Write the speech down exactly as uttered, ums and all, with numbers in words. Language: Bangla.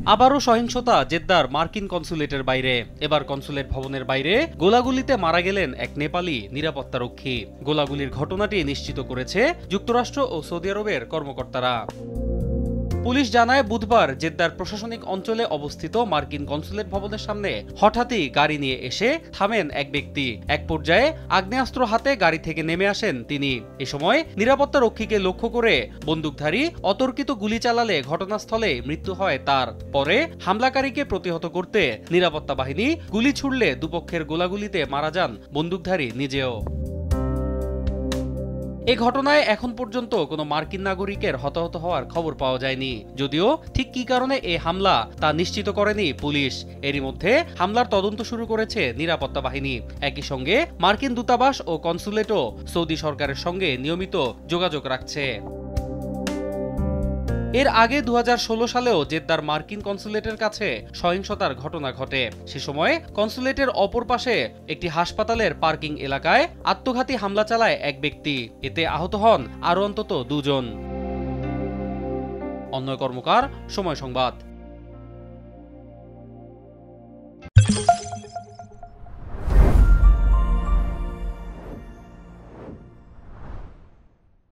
আবারও সহিংসতা জেদ্দার মার্কিন কনসুলেটের বাইরে। এবার কনসুলেট ভবনের বাইরে গোলাগুলিতে মারা গেলেন এক নেপালি নিরাপত্তারক্ষী। গোলাগুলির ঘটনাটি নিশ্চিত করেছে যুক্তরাষ্ট্র ও সৌদি আরবের কর্মকর্তারা। পুলিশ জানায়, বুধবার জেদ্দার প্রশাসনিক অঞ্চলে অবস্থিত মার্কিন কনসুলেট ভবনের সামনে হঠাৎই গাড়ি নিয়ে এসে থামেন এক ব্যক্তি। এক পর্যায়ে আগ্নেয়াস্ত্র হাতে গাড়ি থেকে নেমে আসেন তিনি। এ সময় নিরাপত্তা রক্ষীকে লক্ষ্য করে বন্দুকধারী অতর্কিত গুলি চালালে ঘটনাস্থলে মৃত্যু হয় তার। পরে হামলাকারীকে প্রতিহত করতে নিরাপত্তা বাহিনী গুলি ছুড়লে দুপক্ষের গোলাগুলিতে মারা যান বন্দুকধারী নিজেও। এ ঘটনায় এখন পর্যন্ত কোনো মার্কিন নাগরিকের হতাহত হওয়ার খবর পাওয়া যায়নি। যদিও ঠিক কী কারণে এ হামলা তা নিশ্চিত করেনি পুলিশ। এরই মধ্যে হামলার তদন্ত শুরু করেছে নিরাপত্তা বাহিনী। একই সঙ্গে মার্কিন দূতাবাস ও কনসুলেটও সৌদি সরকারের সঙ্গে নিয়মিত যোগাযোগ রাখছে। এর আগে দু হাজার ষোলো সালেও জেদ্দার মার্কিন কনসুলেটের কাছে সহিংসতার ঘটনা ঘটে। সে সময় কনসুলেটের অপর পাশে একটি হাসপাতালের পার্কিং এলাকায় আত্মঘাতী হামলা চালায় এক ব্যক্তি। এতে আহত হন আরও অন্তত দুজন। অন্যয় কর্মকার, সময় সংবাদ।